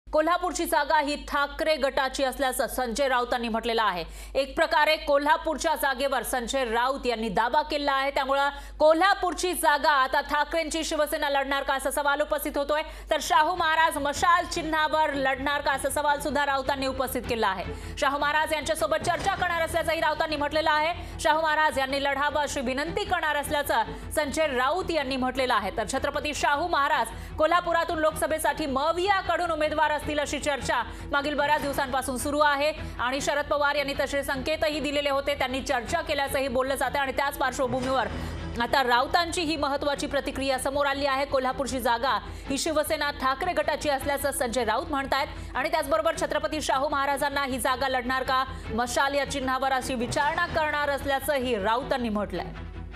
कोल्हापूरची जागा ही ठाकरे गटाची असल्याचं संजय राऊतांनी म्हटलेलं आहे। एक प्रकारे कोल्हापूरच्या जागेवर संजय राऊत यांनी दावा केला आहे। त्यामुळे कोल्हापूरची जागा आता ठाकरेंची शिवसेना लढणार का असा सवाल उपस्थित होतोय। तर शाहू महाराज मशाल चिन्हावर लढणार का असा सवाल सुद्धा राऊतांनी उपस्थित केला आहे। शाहू महाराज यांच्यासोबत चर्चा करणार असल्याचंही राऊतांनी म्हटलेलं आहे। शाहू महाराज यांनी लढावं अशी विनंती करणार असल्याचं संजय राऊत यांनी म्हटलेलं आहे। तर छत्रपती शाहू महाराज कोल्हापुरातून लोकसभेसाठी मवियाकडून उमेदवार असतील अशी चर्चा मागील बऱ्याच दिवसांपासून सुरू आहे आणि शरद पवार यांनी तसे संकेतही दिलेले होते। त्यांनी चर्चा केल्याचंही बोललं जातं आणि त्याच पार्श्वभूमीवर आता राऊतांची ही महत्त्वाची प्रतिक्रिया समोर आली आहे। कोल्हापूरची जागा ही शिवसेना ठाकरे गटाची असल्याचं संजय राऊत म्हणतायत आणि त्याचबरोबर छत्रपती शाहू महाराजांना ही जागा लढणार का मशाल या चिन्हावर अशी विचारणा करणार असल्याचंही राऊतांनी म्हटलंय।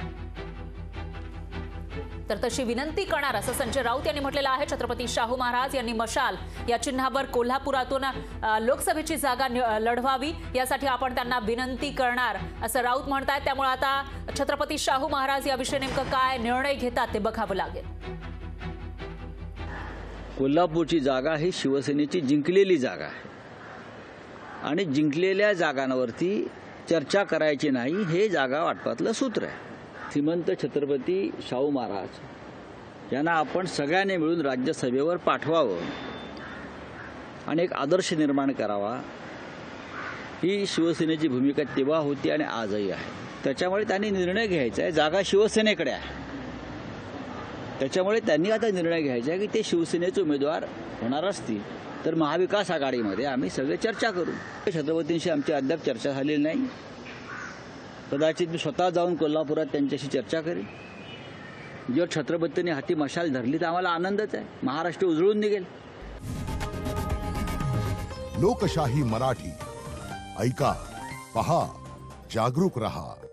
तर तशी विनंती करणार असं संजय राऊत यांनी म्हटलेलं आहे। छत्रपती शाहू महाराज यांनी मशाल या चिन्हावर कोल्हापुरातून लोकसभेची जागा लढवावी यासाठी आपण त्यांना विनंती करणार असं राऊत म्हणतात। त्यामुळे आता छत्रपती शाहू महाराज याविषयी नेमकं काय निर्णय घेतात ते बघावं लागेल। कोल्हापूरची जागा ही शिवसेनेची जिंकलेली जागा आहे आणि जिंकलेल्या जागांवरती चर्चा करायची नाही हे जागा वाटपातलं सूत्र आहे। श्रीमंत छत्रपती शाहू महाराज यांना आपण सगळ्यांनी मिळून राज्यसभेवर पाठवावं आणि एक आदर्श निर्माण करावा ही शिवसेनेची भूमिका तेव्हा होती आणि आजही आहे। त्याच्यामुळे त्यांनी निर्णय घ्यायचा आहे। जागा शिवसेनेकडे आहे, त्याच्यामुळे त्यांनी आता निर्णय घ्यायचा आहे की ते शिवसेनेचे उमेदवार होणार असतील तर महाविकास आघाडीमध्ये आम्ही सगळे चर्चा करू। छत्रपतींशी आमची अद्याप चर्चा झालेली नाही। कदाचित मी स्वतः जाऊन कोल्हापुरात त्यांच्याशी चर्चा करेन। जर छत्रपतींनी हाती मशाल धरली तर आम्हाला आनंदच आहे। महाराष्ट्र उजळून निघेल। लोकशाही मराठी ऐका, पहा, जागरूक रहा।